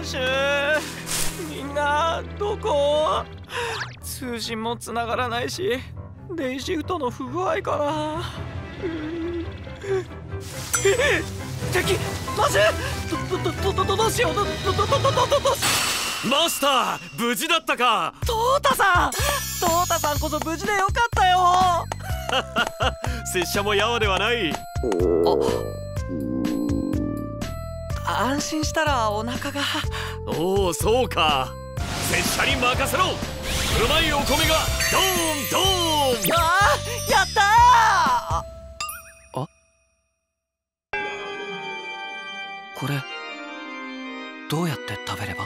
ッシュ、みんなどこ？通信も繋がらないし、デイシフトの不具合かな。敵、マジ？どうしよう。 マスター、無事だったか。 トータさんこそ無事でよかったよ。 拙者もやわではない。 安心したらお腹が。 おお、そうか。拙者に任せろ。うまいお米がドーンドーン。 やったー。これどうやって食べれば？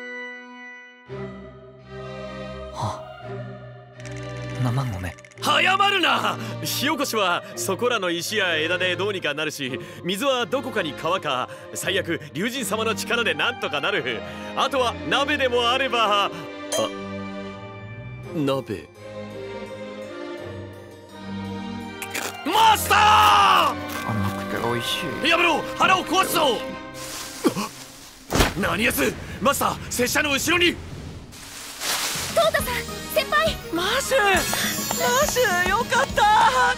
生米。 早まるな。火起こしはそこらの石や枝でどうにかなるし、水はどこかに川か、最悪龍神様の力でなんとかなる。あとは鍋でもあれば。鍋。マスター！ 甘くて美味しい。 やめろ、腹を壊すぞ。何やつ。マスター、拙者の後ろに。 トータさん、先輩。 マシュよかった。 はい、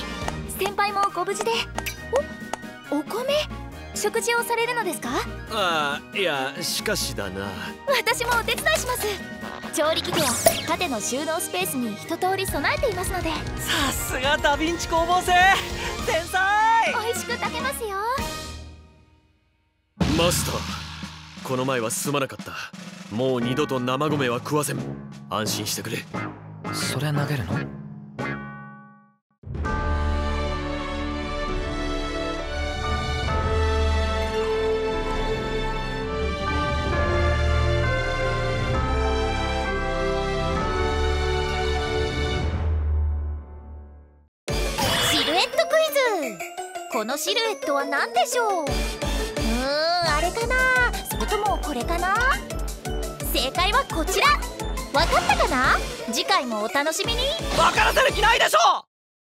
先輩もご無事で。お米、食事をされるのですか？ いや、しかしだな。 私もお手伝いします。調理器具は縦の収納スペースに一通り備えていますので。 さすがダヴィンチ工房生、天才。 美味しく炊けますよ。 マスター、この前はすまなかった。もう二度と生米は食わせん。安心してくれ。 それ投げるの？ シルエットクイズ。このシルエットは何でしょう？あれかな、それともこれかな。正解はこちら。わかったかな？次回もお楽しみに。 分からせる気ないでしょ。